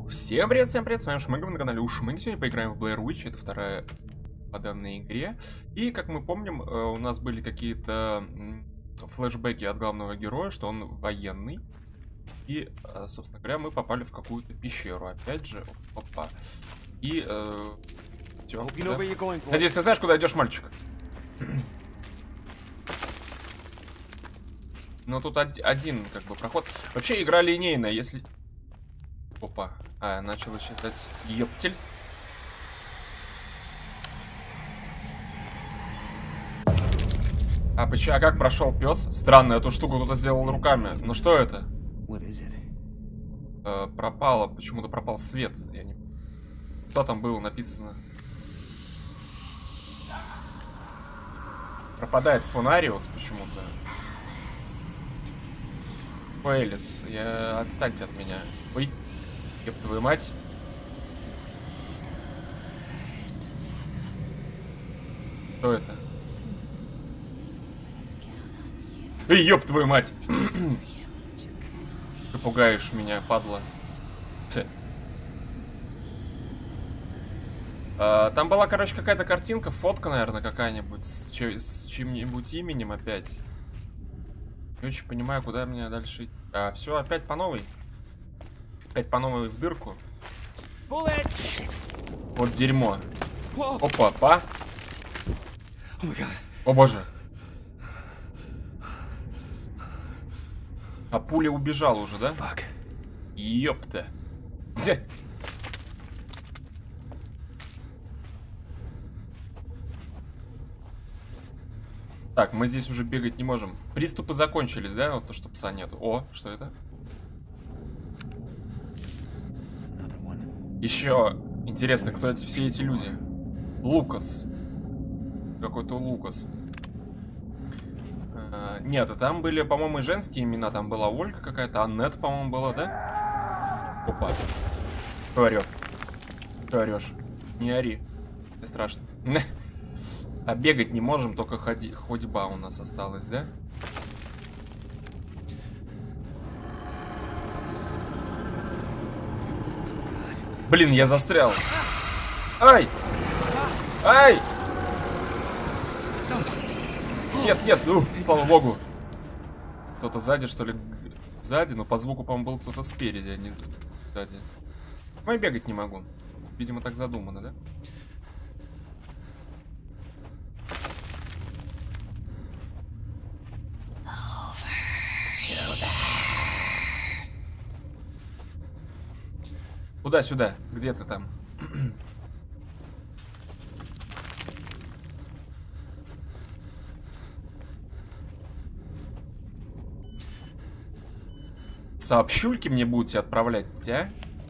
Всем привет, с вами Шмыгов на канале Ушмыг. Сегодня поиграем в Blair Witch, это вторая по данной игре. И, как мы помним, у нас были какие-то флешбеки от главного героя, что он военный. И, собственно говоря, мы попали в какую-то пещеру, опять же. Опа. И, всё, да? Надеюсь, ты знаешь, куда идешь, мальчик? Ну, тут один, как бы, проход. Вообще, игра линейная, если... Опа. А, начал считать. Ёптель. А как прошел пес? Странно, эту штуку кто-то сделал руками. Ну что это? Пропало. Почему-то пропал свет. Я не... Что там было написано? Пропадает Фонариус почему-то. Элис, отстаньте от меня. Ой. Ёб твою мать. Что это? Эй, ёб твою мать. Ты пугаешь меня, падла. Там была, короче, какая-то картинка, фотка, наверное, какая-нибудь с чьим-нибудь именем опять. Не очень понимаю, куда мне дальше идти. Все, опять по новой. Опять по новой в дырку. Вот дерьмо. Опа, па. О боже. А пуля убежала уже, да? Ёпта. Где? Так, мы здесь уже бегать не можем. Приступы закончились, да? Вот то, что пса нету. О, что это? Еще интересно, кто все эти люди? Лукас. Какой-то Лукас. Нет, а там были, по-моему, женские имена. Там была Ольга какая-то, Аннет, по-моему, была, да? Опа. Кто орёт? Кто орёшь? Не ори. Мне страшно. А бегать не можем, только ходьба у нас осталась, да? Блин, я застрял. Ай! Ай! Нет, нет, слава богу. Кто-то сзади, что ли? Сзади, но по звуку, по-моему, был кто-то спереди, а не сзади. Ну, я бегать не могу. Видимо, так задумано, да? Сюда. Куда сюда? Где ты там? Сообщульки мне будете отправлять, а?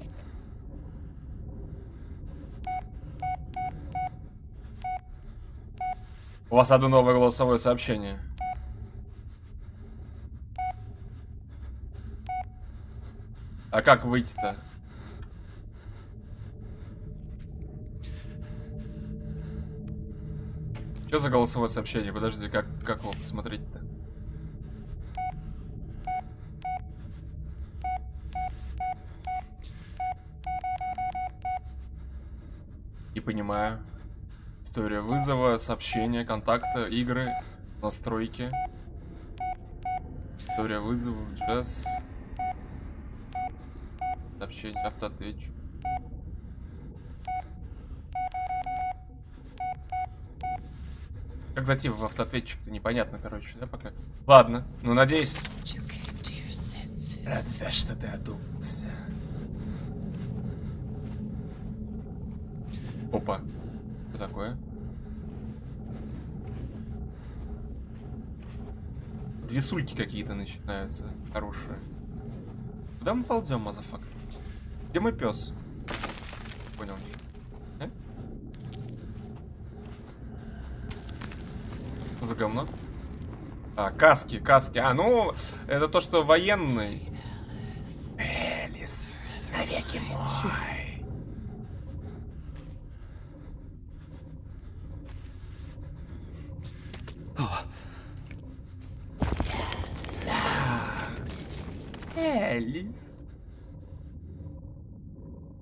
У вас одно новое голосовое сообщение. А как выйти-то? Что за голосовое сообщение? Подожди, как его посмотреть-то? Не понимаю. История вызова, сообщения, контакта, игры, настройки. История вызова, сейчас. Сообщение, автоответчик. Как зайти в автоответчик-то непонятно, короче, да, пока. Ладно, ну надеюсь. Рад, что ты одумался. Опа. Что такое? Две сульки какие-то начинаются. Хорошие. Куда мы ползем, мазафак? Где мой пес? Понял. Что за говно? А, каски. А, ну, это то, что военный. Элис, навеки мой. Да. Элис.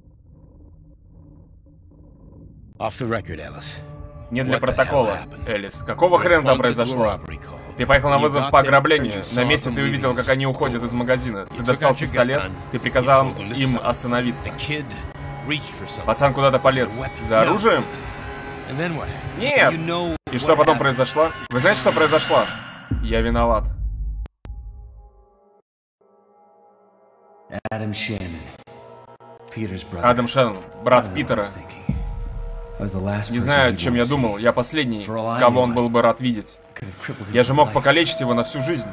Не для протокола, Элис. Какого хрена там произошло? Ты поехал на вызов по ограблению. На месте ты увидел, как они уходят из магазина. Ты достал пистолет, ты приказал им остановиться. Пацан куда-то полез. За оружием? Нет! И что потом произошло? Вы знаете, что произошло? Я виноват. Адам Шеннон, брат Питера. Не знаю, чем я думал. Я последний, кого он был бы рад видеть. Я же мог покалечить его на всю жизнь.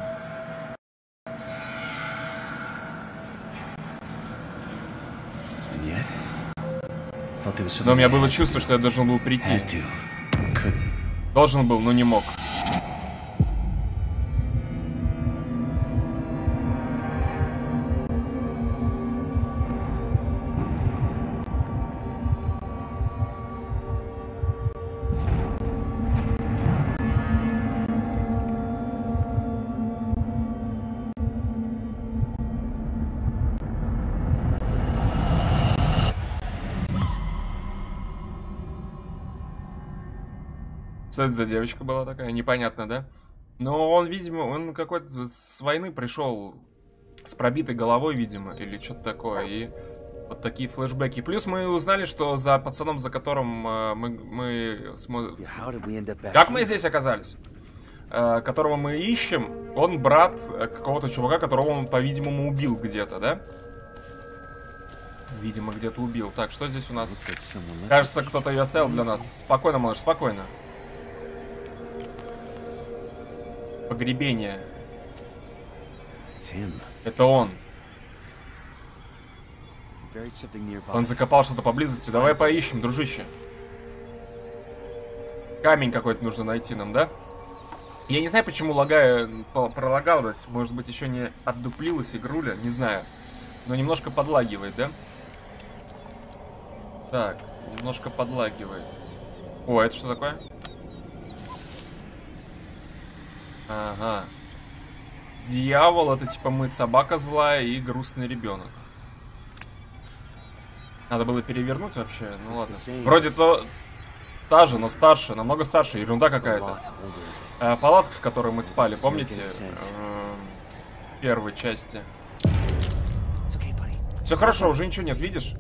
Но у меня было чувство, что я должен был прийти. Должен был, но не мог. Что это за девочка была такая? Непонятно, да? Но он, видимо, он какой-то с войны пришел с пробитой головой, видимо, или что-то такое. И вот такие флешбеки. Плюс мы узнали, что за пацаном, за которым Как мы здесь оказались? Которого мы ищем, он брат какого-то чувака, которого он, по-видимому, убил где-то, да? Видимо, где-то убил. Так, что здесь у нас? Кажется, кто-то ее оставил для нас. Спокойно, малыш, спокойно. Погребение. Это он. Он закопал что-то поблизости. Давай поищем, дружище. Камень какой-то нужно найти нам, да? Я не знаю, почему пролагалась. Может быть, еще не отдуплилась игруля. Не знаю. Но немножко подлагивает, да? Так, немножко подлагивает. О, это что такое? Ага. Дьявол, это типа мы собака злая и грустный ребенок. Надо было перевернуть вообще. Ну ладно. Вроде то та же, но старше, намного старше. Ерунда какая-то. Палатка, в которой мы спали, помните? В первой части. Все хорошо, уже ничего нет, видишь?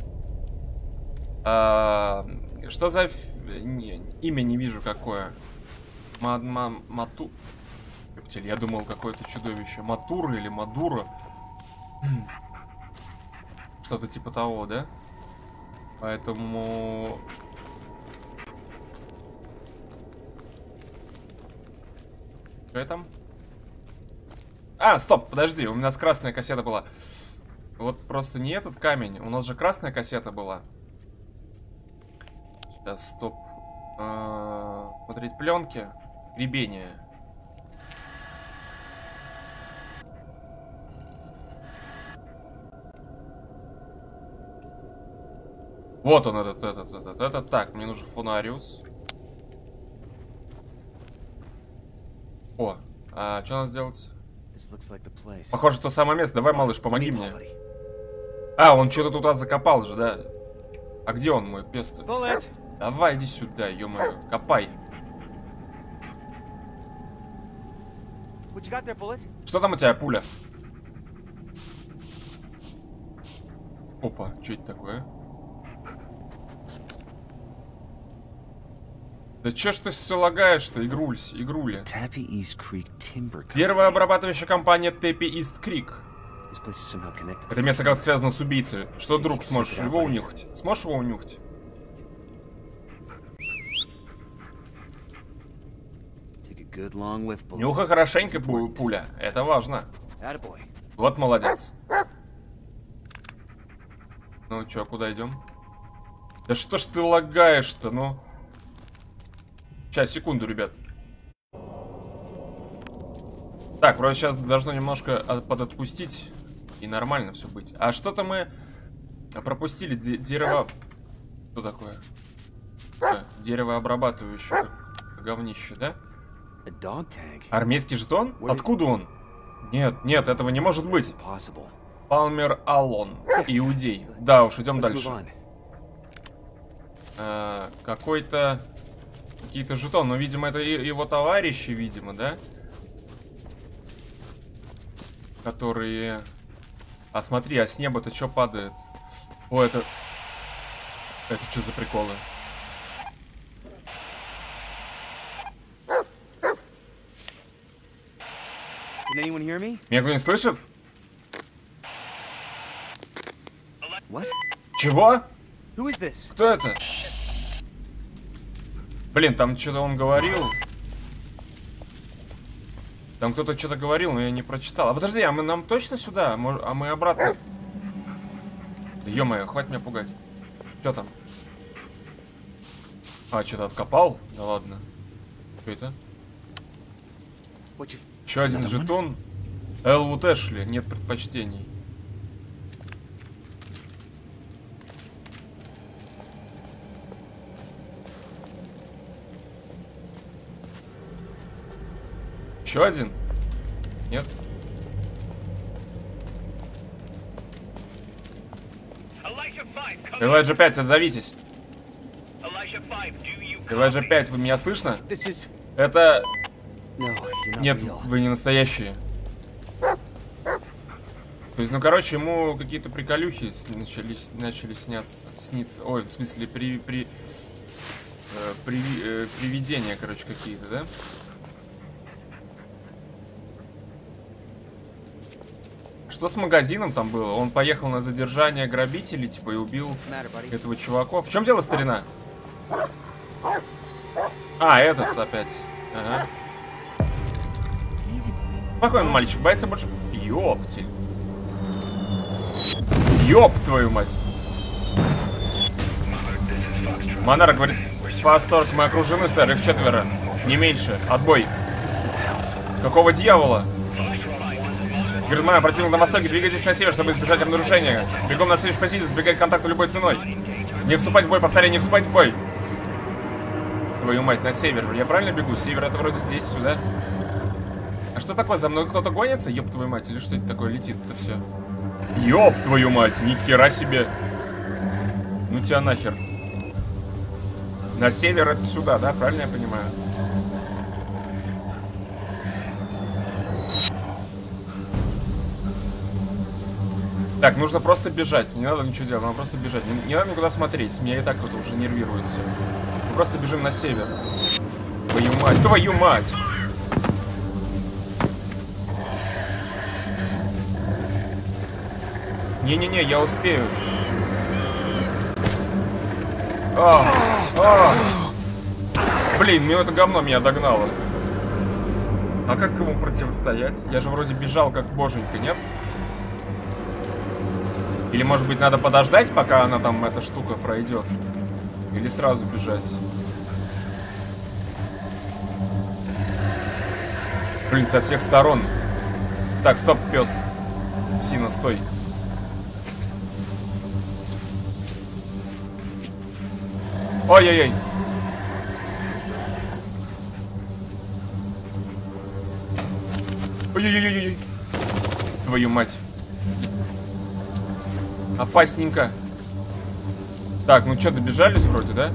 Что за имя не вижу какое? Мату. Я думал, какое-то чудовище. Матура или Мадура. Что-то типа того, да? Поэтому... Что там? А, стоп, подожди, у нас красная кассета была. Вот просто не этот камень. У нас же красная кассета была. Сейчас, стоп. Смотреть пленки. Гребение. Вот он, этот. Так, мне нужен фонариус. О, что надо сделать? Похоже, то самое место. Давай, малыш, помоги мне. А, он что-то туда закопал же, да? А где он, мой пес-то? Давай, иди сюда, ё-моё, копай. Что там у тебя, пуля? Опа, что это такое? Да чё ж ты все лагаешь-то, игруля? Деревообрабатывающая компания Tappy East Creek. Это место как-то связано с убийцей. Что, друг, сможешь его унюхать? Сможешь его унюхать? Нюхай хорошенько, пуля. Это важно. Вот молодец. Ну чё, куда идем? Да что ж ты лагаешь-то, ну? Сейчас, секунду, ребят. Так, вроде сейчас должно немножко подотпустить. И нормально все быть. А что-то мы пропустили. Дерево... Что такое? Деревообрабатывающее. Говнище, да? Армейский жетон? Откуда он? Нет, нет, этого не может быть. Палмер Аллон. Иудей. Да уж, идем дальше. какой-то... Какие-то жетоны. Ну, видимо, это его товарищи, видимо, да? Которые... А смотри, а с неба-то что падает? О, это... Это что за приколы? Меня кто-нибудь слышит? Чего? Кто это? Блин, там что-то он говорил. Там кто-то что-то говорил, но я не прочитал. А подожди, а нам точно сюда? А мы обратно? Да ё-моё, хватит меня пугать. Что там? А, что-то откопал? Да ладно. Что это? Еще один жетон. Элвуд Эшли. Нет предпочтений. Еще один? Нет? Элайджа 5, отзовитесь. Элайджа 5, вы меня слышно? Это... Нет, вы не настоящие. То есть, ну, короче, ему какие-то приколюхи начали сниться. Ой, в смысле, привидения, короче, какие-то, да? Что с магазином там было? Он поехал на задержание грабителей, типа, и убил этого чувака. В чем дело, старина? А, этот опять. Ага. Спокойно, мальчик, боится больше... Ёптель. Ёб твою мать. Монарх говорит, Фасторг, мы окружены, сэр, их 4. Не меньше. Отбой. Какого дьявола? Герман, противник на востоке, двигайтесь на север, чтобы избежать обнаружения. Бегом на следующую позицию, избегать контакта любой ценой. Не вступать в бой, повторяю, не вступать в бой. Твою мать, на север. Я правильно бегу? Север это вроде здесь, сюда. А что такое? За мной кто-то гонится? Ёб твою мать, или что это такое летит это все? Ёб твою мать, нихера себе. Ну тебя нахер. На север это сюда, да? Правильно я понимаю? Так, нужно просто бежать. Не надо ничего делать, надо просто бежать. Не надо никуда смотреть. Меня и так кто-то уже нервирует все. Мы просто бежим на север. Твою мать, твою мать! Не-не-не, я успею. Блин, мне это говно меня догнало. А как ему противостоять? Я же вроде бежал как боженька, нет? Или, может быть, надо подождать, пока она там, эта штука, пройдет? Или сразу бежать? Блин, со всех сторон. Так, стоп, пес. Псина, стой. Ой-ой-ой. Ой-ой-ой-ой. Твою мать. Опасненько. Так, ну что, добежались вроде, да?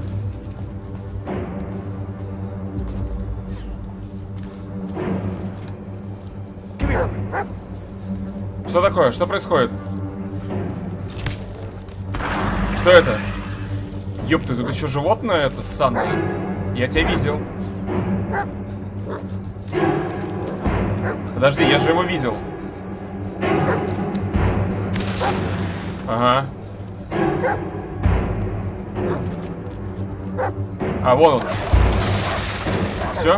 Что такое? Что происходит? Что это? Ёпта, тут еще животное это ссаное. Я тебя видел. Подожди, я же его видел. Ага. А, вон он. Все?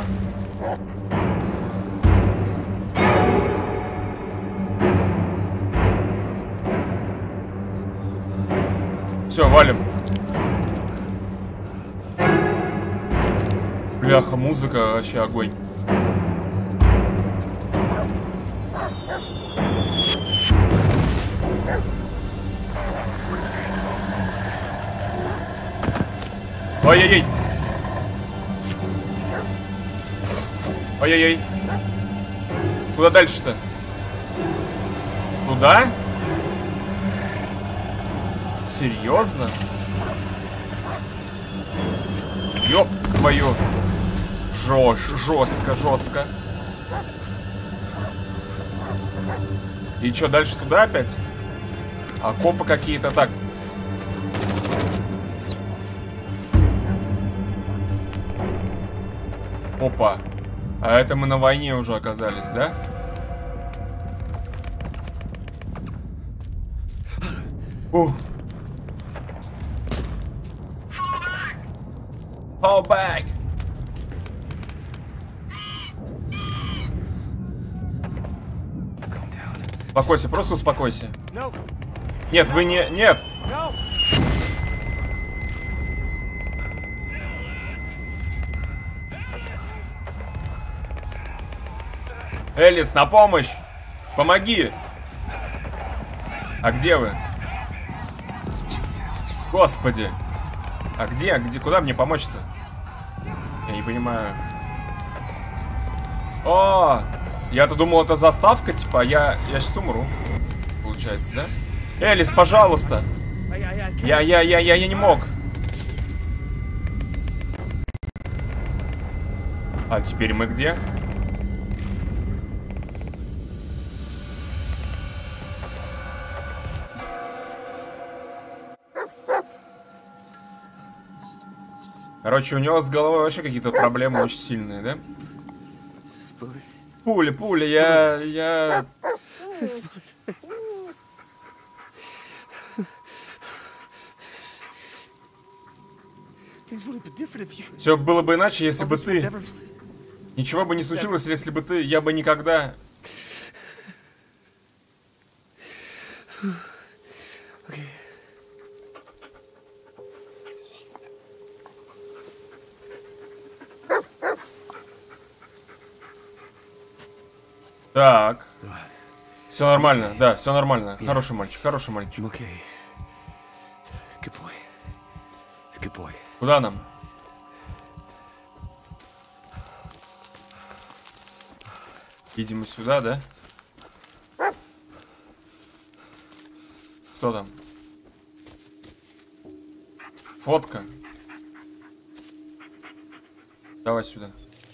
Все, валим. Бляха, музыка вообще огонь. Ой-ой-ой. Ой-ой-ой. Куда дальше-то? Туда? Серьезно? Ёп твою. Жестко. И что, дальше туда опять? А копы какие-то так. Опа. А это мы на войне уже оказались, да? Fall back. Успокойся, просто успокойся. Нет, вы не... Нет! Элис, на помощь! Помоги! А где вы? Господи! А где? Куда мне помочь-то? Я не понимаю. О! Я-то думал, это заставка, типа, я сейчас умру. Получается, да? Элис, пожалуйста! Я не мог. А теперь мы где? Короче, у него с головой вообще какие-то проблемы очень сильные, да? Пуля, я... Все было бы иначе, если бы ты... Ничего бы не случилось, если бы ты... Я бы никогда... Так. Все нормально, да, все нормально. Хороший мальчик, хороший мальчик. Куда нам? Видимо, сюда, да? Что там? Фотка. Давай сюда.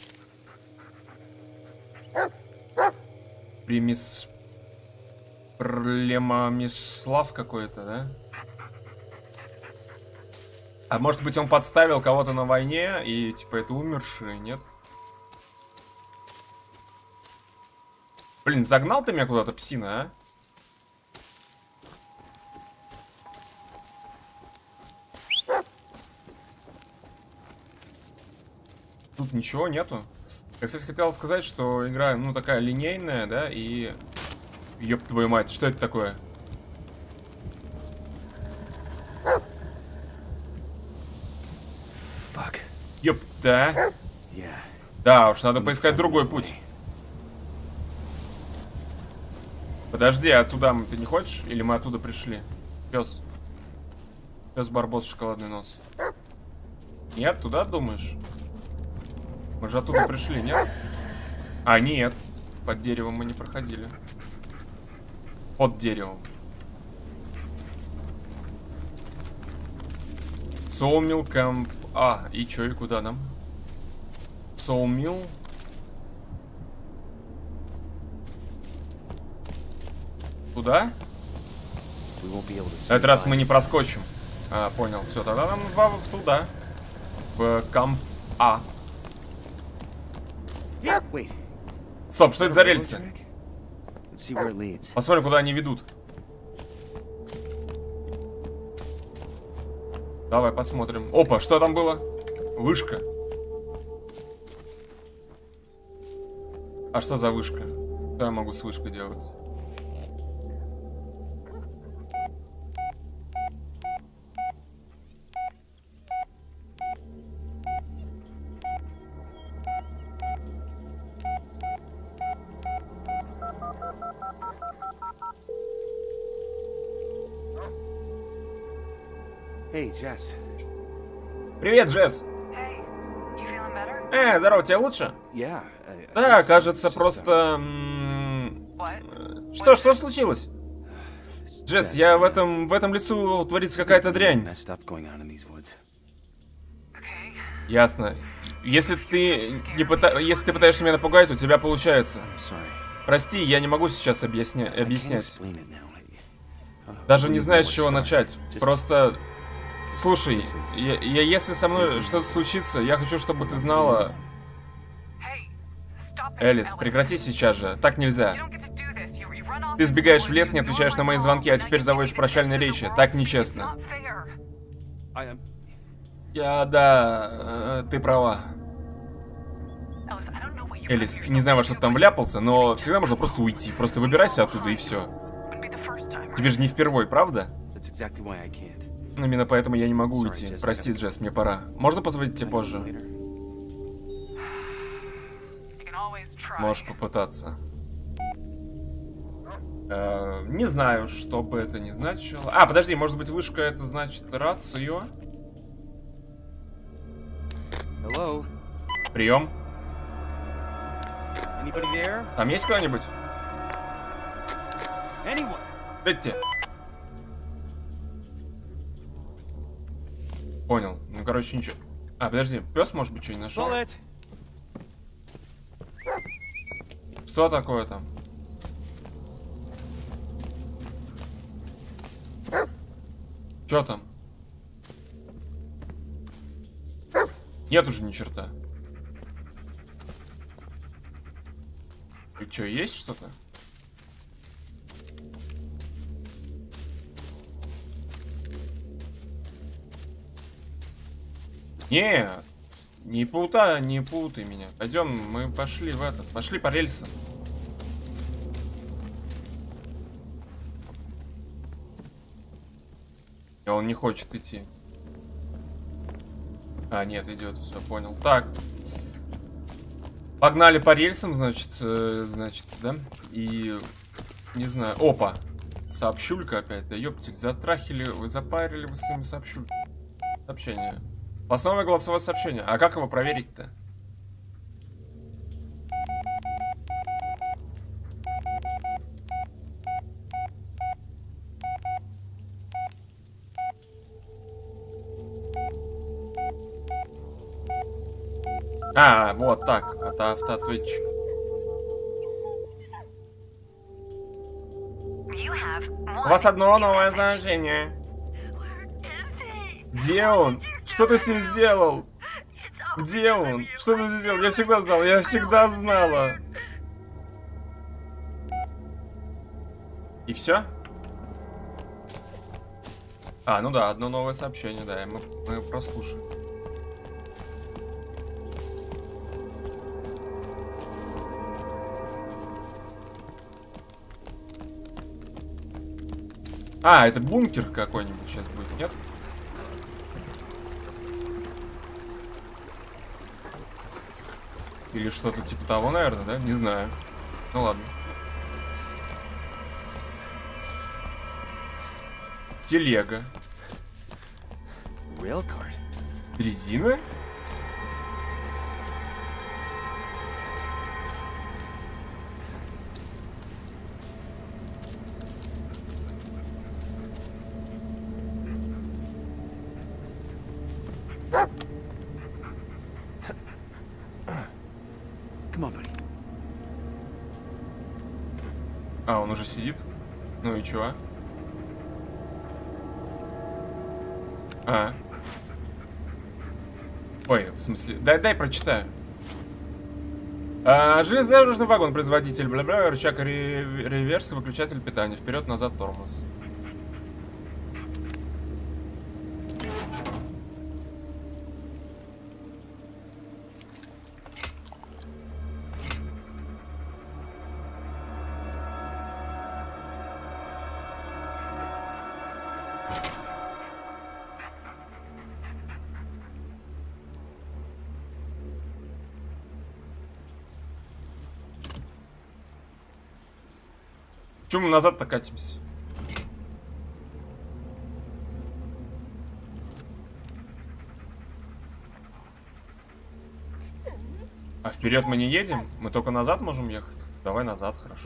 Премислав какой-то, да? А может быть, он подставил кого-то на войне и типа это умершие, нет? Блин, загнал ты меня куда-то, псина, а? Тут ничего нету. Я, кстати, хотел сказать, что игра, ну, такая линейная, да, и... Ёб твою мать, что это такое? Ёпта. Да уж, надо поискать другой путь. Подожди, а туда ты не хочешь? Или мы оттуда пришли? Пес. Пес Барбос, шоколадный нос. Нет, туда думаешь? Мы же оттуда пришли, нет? А, нет. Под деревом мы не проходили. Под деревом. Соумил Камп. А, и чё, и куда нам? Соумил. Туда? На этот раз мы не проскочим. А, понял. Все, тогда нам туда. В Камп А. Стоп, что это за рельсы? Посмотрим, куда они ведут. Давай посмотрим. Опа, что там было? Вышка. А что за вышка? Что я могу с вышкой делать? Привет, Джесс. Здорово, тебе лучше? Да, кажется, просто... Что случилось? Джесс, я в этом лесу творится какая-то дрянь. Ясно. Если ты если ты пытаешься меня напугать, у тебя получается. Прости, я не могу сейчас объяснять. Даже не знаю, с чего начать. Просто... Слушай, если со мной что-то случится, я хочу, чтобы ты знала... Элис, прекрати сейчас же. Так нельзя. Ты сбегаешь в лес, не отвечаешь на мои звонки, а теперь заводишь прощальные речи. Так нечестно. Да, ты права. Элис, не знаю, во что ты там вляпался, но всегда можно просто уйти. Просто выбирайся оттуда и все. Тебе же не впервой, правда? Именно поэтому я не могу уйти. Прости, Джесс, мне пора. Можно позвонить тебе позже? Можешь попытаться. Не знаю, что бы это ни значило. А, подожди, может быть, вышка это значит рацию? Прием. Там есть кто-нибудь? Дайте. Понял. Ну, короче, ничего. А, подожди, пес, может быть, что не нашел? Что такое там? Что там? Нет уже ни черта. И что, есть что-то? Нет, не путай меня. Пойдем, мы пошли в этот, пошли по рельсам. И он не хочет идти. А, нет, идет, все, понял. Так. Погнали по рельсам, значит, да? И, не знаю, опа. Сообщулька опять, да ёптик, затрахили, вы запарили вы своими сообщульками. Сообщение. Основное голосовое сообщение. А как его проверить-то? А, вот так. Это автоответчик. У вас одно новое сообщение. Где он? Что ты с ним сделал? Где он? Что ты сделал? Я всегда знал, я всегда знала. И все? А, ну да, одно новое сообщение, да, мы прослушаем. А, это бункер какой-нибудь сейчас будет, нет? Или что-то типа того, наверное, да? Не знаю. Ну ладно. Телега. Резина? А, он уже сидит? Ну и чё? А. Ой, в смысле... Дай прочитаю. Железнодорожный вагон, производитель, бла-бла, рычаг реверса, выключатель питания. Вперед, назад, тормоз. Почему мы назад-то катимся? А вперед мы не едем? Мы только назад можем ехать? Давай назад, хорошо.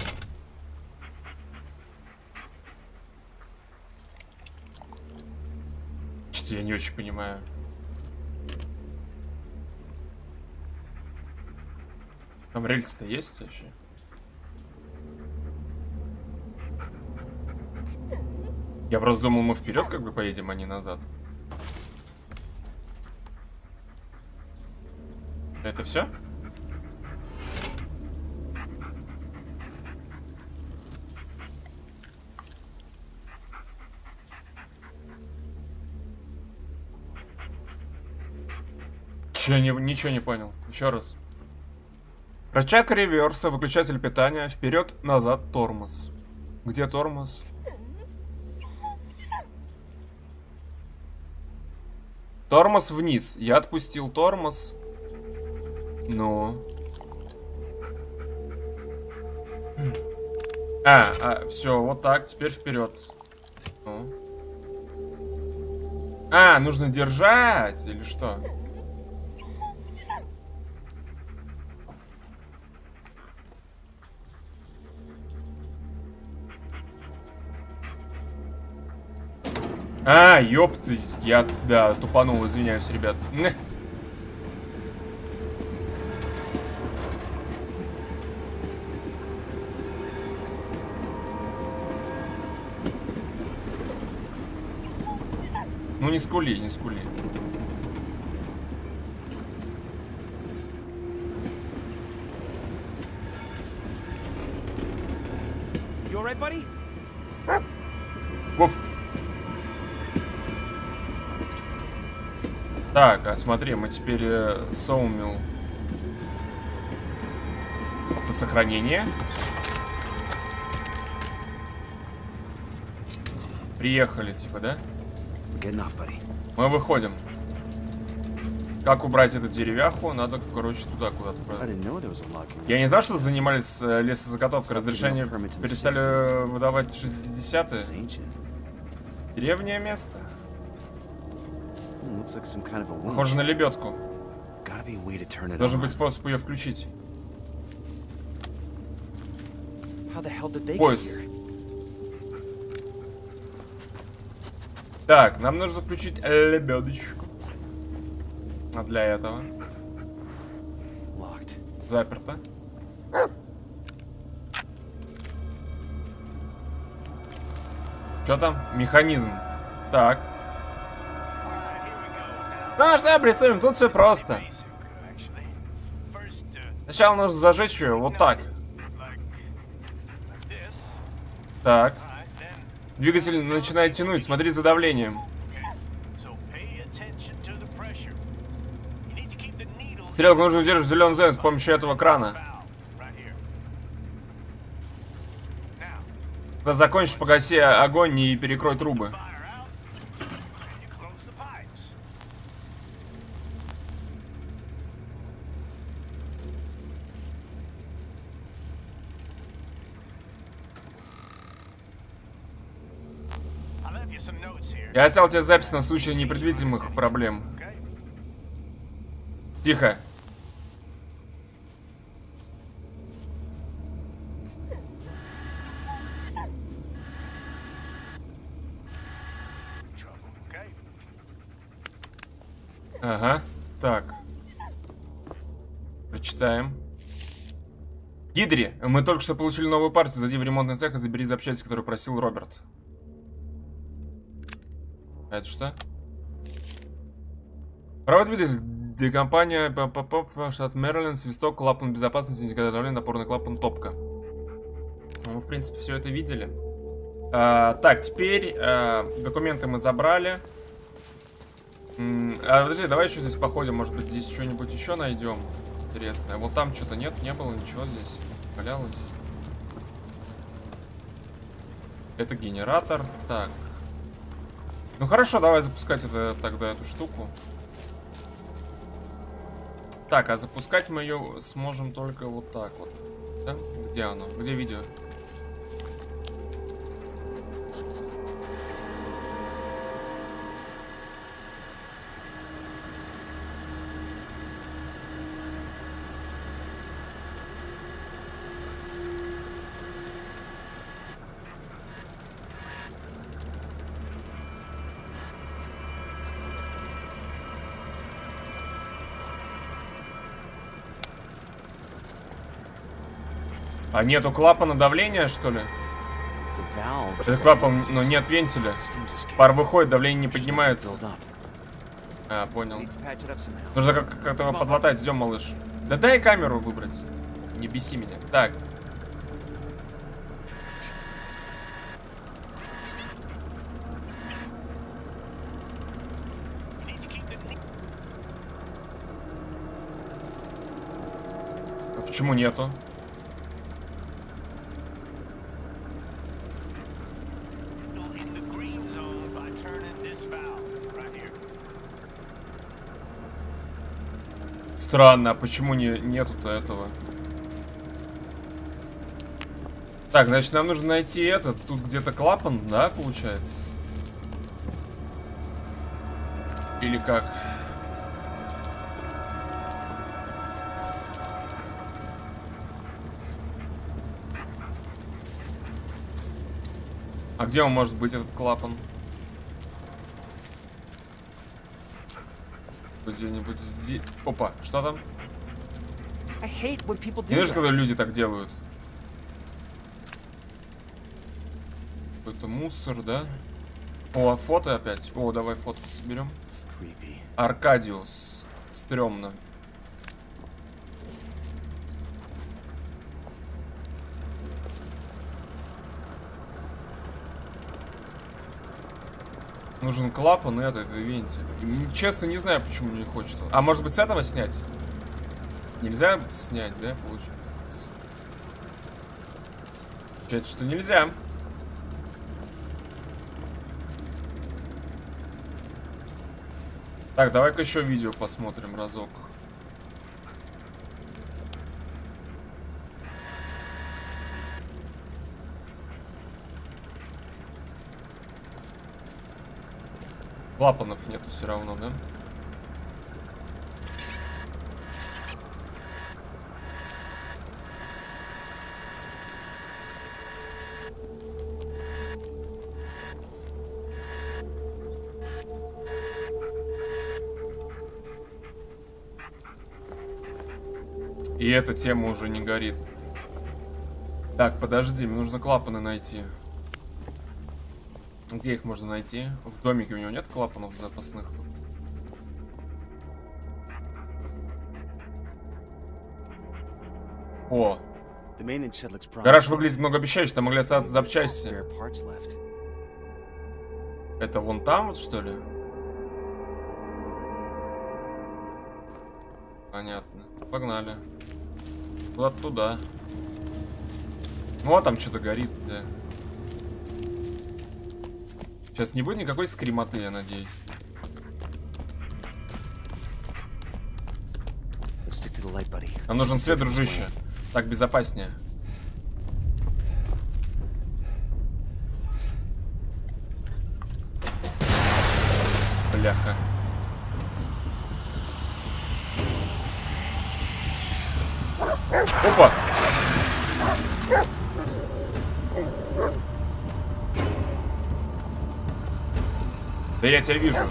Что-то я не очень понимаю. Там рельсы-то есть вообще? Я просто думал, мы вперед как бы поедем, а не назад. Это все? Ничего не понял. Еще раз. Рычаг реверса, выключатель питания, вперед, назад, тормоз. Где тормоз? Тормоз вниз. Я отпустил тормоз. Ну. Все, вот так, теперь вперед. Ну. Нужно держать или что? Ёпты, я, да, тупанул, извиняюсь, ребят. Ну не скули, не скули. You alright, buddy? Вуф. Так, смотри, мы теперь соумил автосохранение. Приехали, типа, да? Мы выходим. Как убрать эту деревяху? Надо, короче, туда куда-то. Я не знал, что занимались лесозаготовкой. Разрешение перестали выдавать 60-е. Древнее место. Похоже на лебедку. Должен быть способ ее включить. Пояс. Так, нам нужно включить лебедочку. А для этого заперто. Что там? Механизм. Так. Ну что, приступим, тут все просто. Сначала нужно зажечь ее вот так. Так. Двигатель начинает тянуть, смотри за давлением. Стрелку нужно удерживать зеленый зен с помощью этого крана. Когда закончишь, погаси огонь и перекрой трубы. Я оставил тебе запись на случай непредвидимых проблем. Тихо. Ага, так. Прочитаем. Гидри, мы только что получили новую партию. Зайди в ремонтный цех и забери запчасти, которую просил Роберт. А это что? Правый двигатель. Декомпания штат Мэриленд, свисток, клапан безопасности, индикатор давления, напорный клапан, топка. Ну, мы, в принципе, все это видели. Так, теперь документы мы забрали. Подожди, давай еще здесь походим. Может быть, здесь что-нибудь еще найдем интересное. Вот там что-то нет, не было ничего здесь. Валялось. Это генератор. Так. Ну хорошо, давай запускать тогда эту штуку. Так, а запускать мы ее сможем только вот так вот. Да? Где оно? Где видео? А нету клапана давления, что ли? Это клапан, но нет вентиля. Пар выходит, давление не поднимается. А, понял. Нужно как-то его подлатать. Идем, малыш. Да дай камеру выбрать. Не беси меня. Так. А почему нету? Странно, а почему нету-то этого? Так, значит, нам нужно найти этот. Тут где-то клапан, да, получается? Или как? А где он может быть, этот клапан? Где-нибудь здесь. Опа, что там? Не знаешь, когда люди так делают? Какой-то мусор, да? О, фото опять. О, давай фото соберем. Аркадиус. Стрёмно. Нужен клапан и этот вентиль. Честно, не знаю, почему не хочет. А может быть, с этого снять? Нельзя снять, да, получается? Получается, что нельзя. Так, давай-ка еще видео посмотрим разок. Клапанов нету все равно, да? И эта тема уже не горит. Так, подожди, мне нужно клапаны найти. Где их можно найти? В домике у него нет клапанов запасных? О! Гараж выглядит многообещающе, там могли остаться запчасти. Это вон там вот, что ли? Понятно. Погнали. Куда-то туда. Ну, а там что-то горит, да. Сейчас не будет никакой скримоты, я надеюсь. Нам нужен свет, дружище. Так безопаснее. Бляха. Опа! Да я тебя вижу.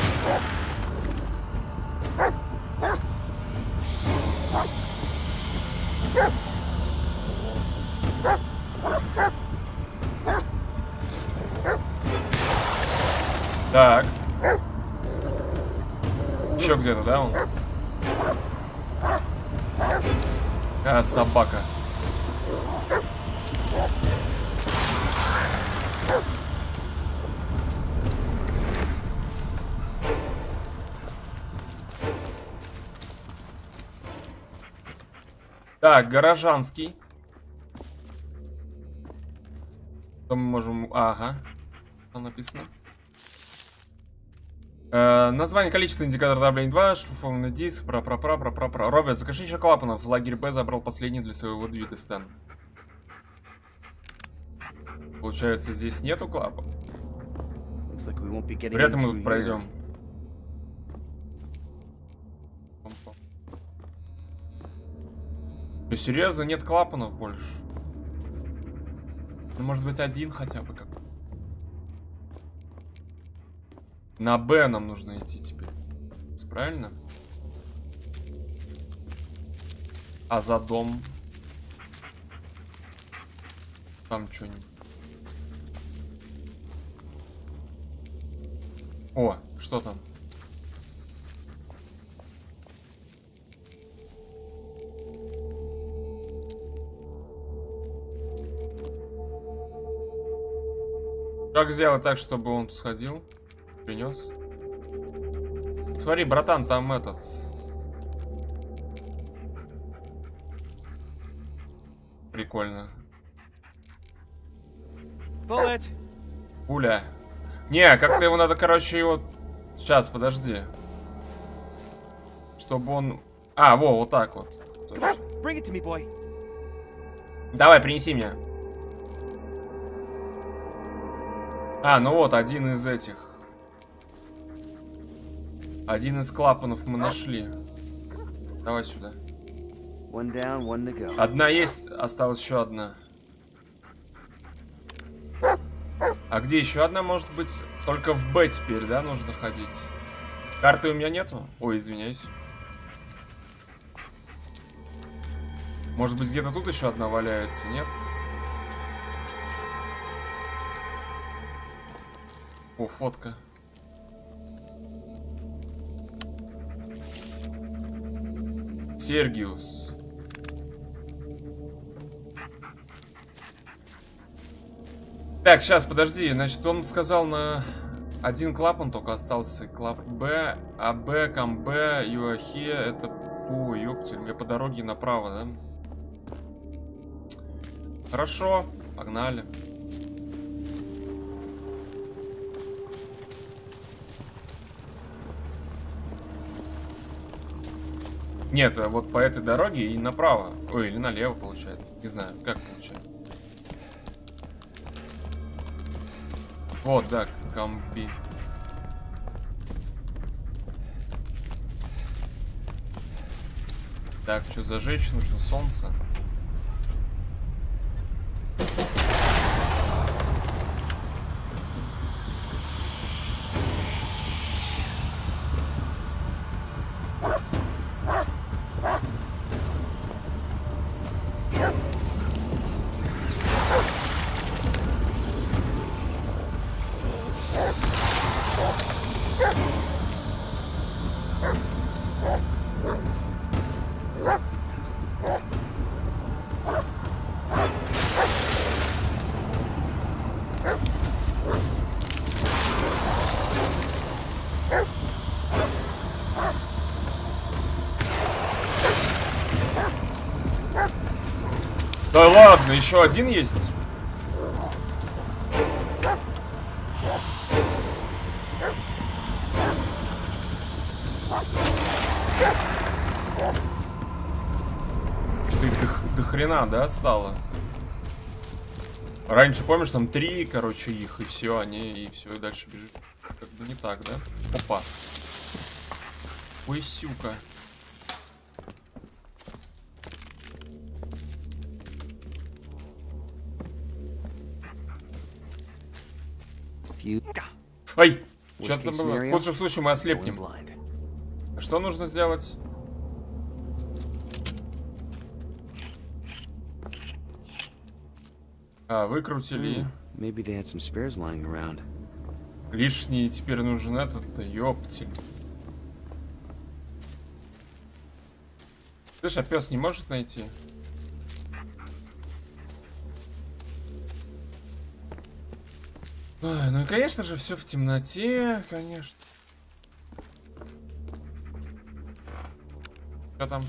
Так. Еще где-то, да, он? А, собака. Так, горожанский. Что мы можем... Ага. Что написано? Название, количество, индикатор давления 2, шлифованный диск, Роберт, закажи еще клапанов. Лагерь Б забрал последний для своего двига, Стэн. Получается, здесь нету клапа. Вряд ли мы тут пройдем. Что, серьезно, нет клапанов больше? Ну, может быть, один хотя бы как. На Б нам нужно идти теперь. Правильно? А за дом? Там что-нибудь. О, что там? Как сделать так, чтобы он сходил? Принес? Смотри, братан, там этот. Прикольно. Bullet. Пуля. Не, как-то его надо, короче, его... Сейчас, подожди. Чтобы он... А, во, вот так вот. Точно. Bring it to me, boy. Давай, принеси мне. А, ну вот, один из этих. Один из клапанов мы нашли. Давай сюда. One down, one to go. Одна есть, осталась еще одна. А где еще одна может быть? Только в Б теперь, да, нужно ходить? Карты у меня нету? Ой, извиняюсь. Может быть, где-то тут еще одна валяется, нет? О, фотка. Сергиус. Так, сейчас, подожди. Значит, он сказал на один клапан только остался. Клап Б, АБ, КамБ, ЮАХе. Это... О, ёптель, мне по дороге направо, да? Хорошо, погнали. Нет, вот по этой дороге и направо. Ой, или налево получается. Не знаю, как получается. Вот, да, камби. Так, что зажечь нужно? Солнце. Да ладно, еще один есть? Что их до хрена, да, стало? Раньше, помнишь, там 3, короче, их, и все, они, и все, и дальше бежит. Как бы не так, да? Опа. Ой, сюка. Ай! Что-то было. В худшем случае мы ослепнем. Что нужно сделать? А, выкрутили. Лишний теперь нужен этот-то, ёптель. Слышь, а пес не может найти? Ой, ну и конечно же все в темноте, конечно. Что там?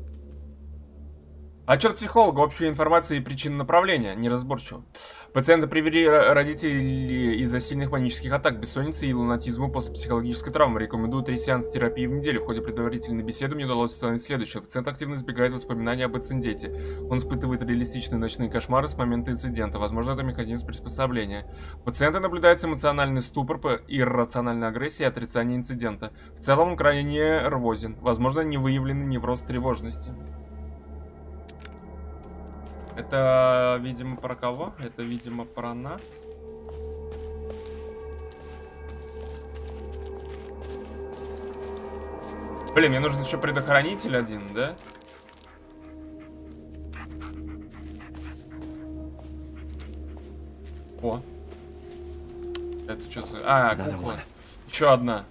Отчет психолога. Общая информация и причины направления. Неразборчиво. Пациента привели родители из-за сильных панических атак, бессонницы и лунатизма после психологической травмы. Рекомендую 3 сеанса терапии в неделю. В ходе предварительной беседы мне удалось установить следующее. Пациент активно избегает воспоминаний об инциденте. Он испытывает реалистичные ночные кошмары с момента инцидента. Возможно, это механизм приспособления. У пациента наблюдается эмоциональный ступор, иррациональная агрессия и отрицание инцидента. В целом он крайне нервозен. Возможно, невыявленный невроз тревожности. Это, видимо, про кого? Это, видимо, про нас. Блин, мне нужен еще предохранитель один, да? А, кукла. Еще одна.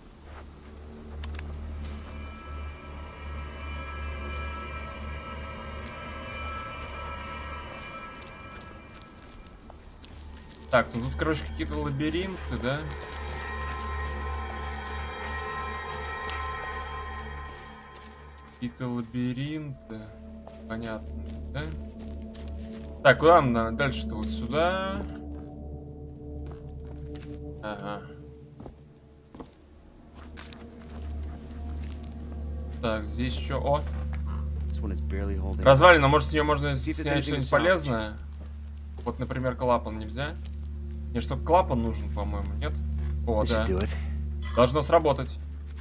Так, ну тут, короче, какие-то лабиринты, да? Какие-то лабиринты. Понятно, да? Так, ладно, дальше-то вот сюда. Ага. Так, здесь что? О! Развалина, может, с нее можно снять что-нибудь полезное? Вот, например, клапан нельзя? Мне что, клапан нужен, по-моему, нет? О, да. Должно сработать.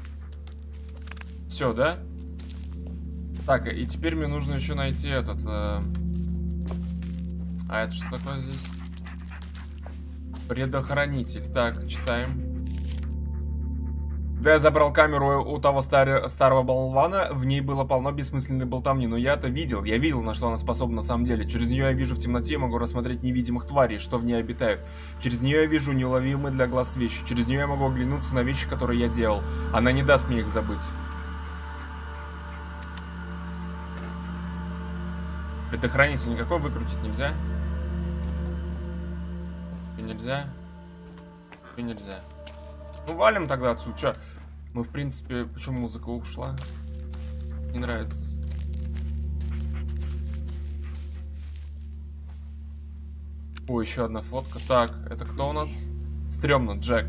Все, да? Так, и теперь мне нужно еще найти этот... А это что такое здесь? Предохранитель. Так, читаем. Да, я забрал камеру у того старого болвана, в ней было полно бессмысленной болтовни, но я это видел, я видел, на что она способна на самом деле. Через нее я вижу в темноте и могу рассмотреть невидимых тварей, что в ней обитают. Через нее я вижу неуловимые для глаз вещи, через нее я могу оглянуться на вещи, которые я делал. Она не даст мне их забыть. Предохранитель никакой выкрутить нельзя? Нельзя? Нельзя. Ну, валим тогда отсюда. Чё? Мы, в принципе, почему музыка ушла? Не нравится. О, еще одна фотка. Так, это кто у нас? Стремно, Джек.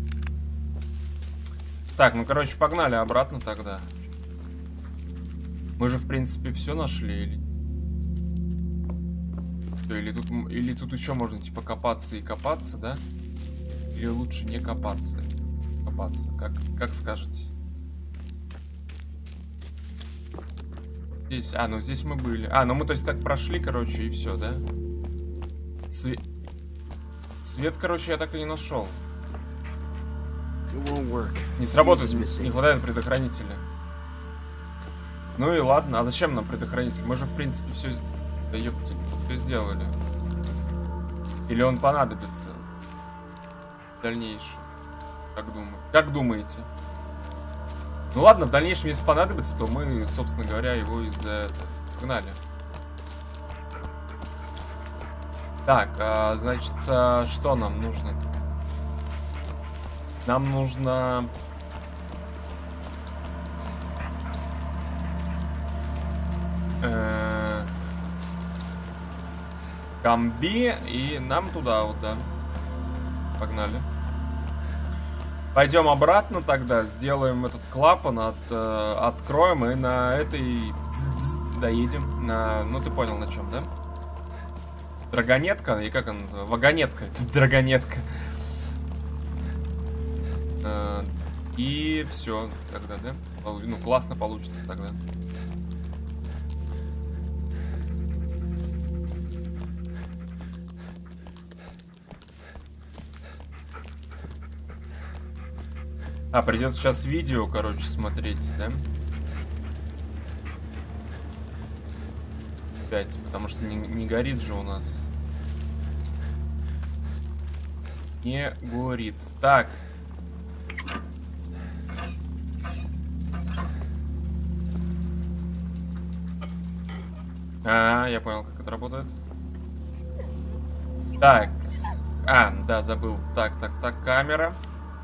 Так, ну, короче, погнали обратно тогда. Мы же, в принципе, все нашли, или тут еще можно, типа, копаться и копаться, да? Или лучше не копаться? Копаться, как скажете. Здесь, ну здесь мы были. Ну мы, то есть, так прошли, короче, и все, да? Свет, короче, я так и не нашел. Не сработает, не хватает предохранителя. Ну и ладно, а зачем нам предохранитель? Мы же, в принципе, все... Да ёпти, все сделали. Или он понадобится в дальнейшем? Как думаете? Ну ладно, в дальнейшем, если понадобится, то мы, собственно говоря, его из-за этого погнали. Так, значит, что нам нужно? Нам нужно... Камби, и нам туда вот, да. Погнали. Пойдем обратно тогда, сделаем этот клапан, откроем и на этой доедем. Ну ты понял на чем, да? Драгонетка, и как она называется? Вагонетка, это драгонетка. И все тогда, да? Ну классно получится тогда. Придется сейчас видео, короче, смотреть, да? Опять, потому что не горит же у нас. Не горит. Так. Я понял, как это работает. Так. Да, забыл. Так, камера.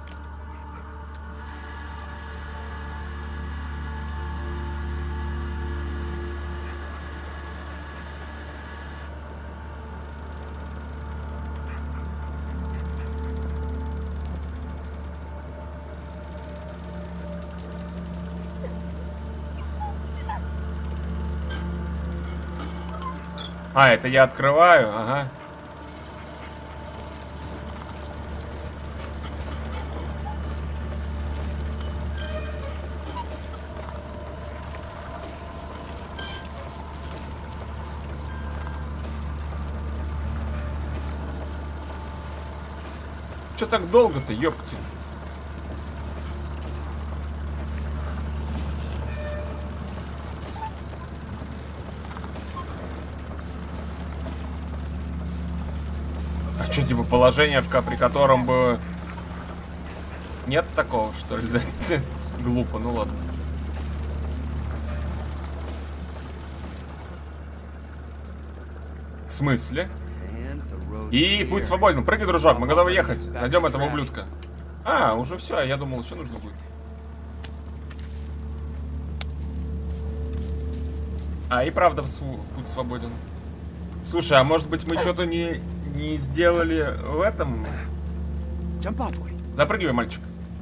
Это я открываю, ага. Чё так долго-то, ёпти? Что, типа, положение, при котором бы Нет такого, что ли? Глупо, ну ладно. В смысле? И путь свободен. Прыгай, дружок, мы готовы ехать. Найдем этого ублюдка. А, уже все, я думал, что нужно будет. А, и правда путь свободен. Слушай, а может быть мы что-то не сделали в этом? Запрыгивай, мальчик.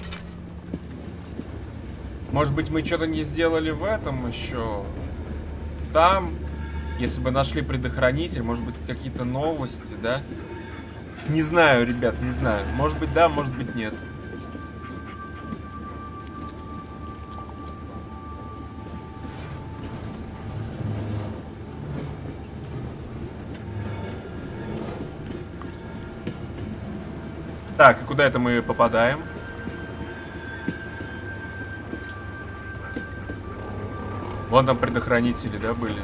Может быть мы что-то не сделали в этом еще? Там, если бы нашли предохранитель, может быть какие-то новости, да? Не знаю, ребят, не знаю. Может быть да, может быть нет. Так, и куда это мы попадаем? Вон там предохранители, да, были?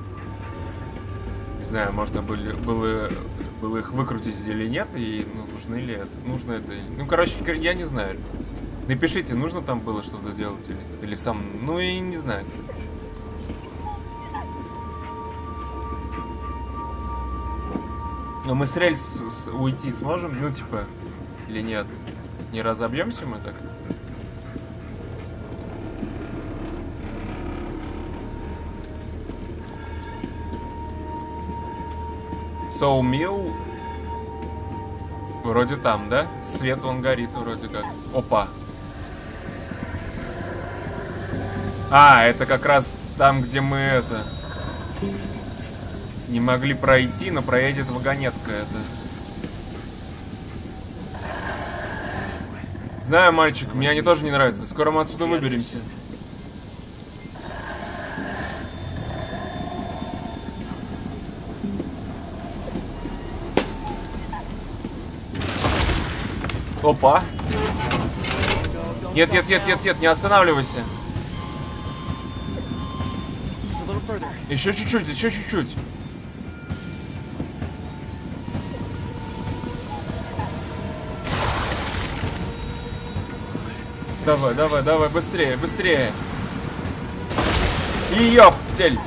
Не знаю, можно было их выкрутить или нет, и ну, нужны ли это? Нужно это? Ну, короче, я не знаю. Напишите, нужно там было что-то делать или нет? Или сам... Ну, и не знаю, короче. Но мы с рельс уйти сможем? Ну, типа... Или нет? Не разобьемся мы так? Соумил. Вроде там, да? Свет вон горит вроде как. Опа. А, это как раз там, где мы это... Не могли пройти, но проедет вагонетка это. Знаю, мальчик, мне они тоже не нравятся. Скоро мы отсюда выберемся. Опа. Нет, нет, нет, нет, нет, не останавливайся. Еще чуть-чуть, еще чуть-чуть. Давай, давай, давай, быстрее, быстрее. И ёптель.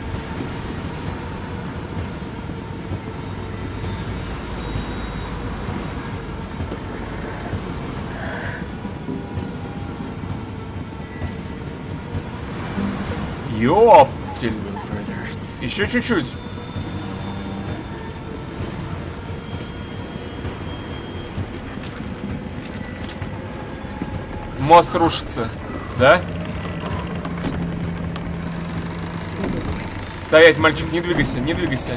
Ёптель. Еще чуть-чуть. Мост рушится, да? Стоять, мальчик, не двигайся, не двигайся.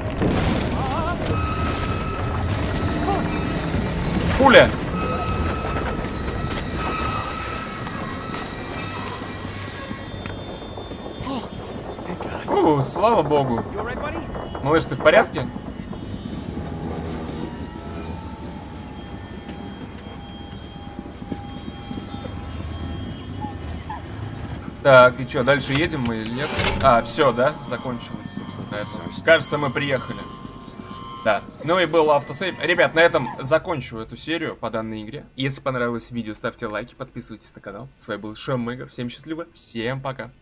Пуля! Слава богу. Малыш, ты в порядке? Так, и что, дальше едем мы или нет? А, все, да? Закончилось. Кажется, мы приехали. Да. Ну и был автосейв. Ребят, на этом закончу эту серию по данной игре. Если понравилось видео, ставьте лайки, подписывайтесь на канал. С вами был Шамыга. Всем счастливо, всем пока.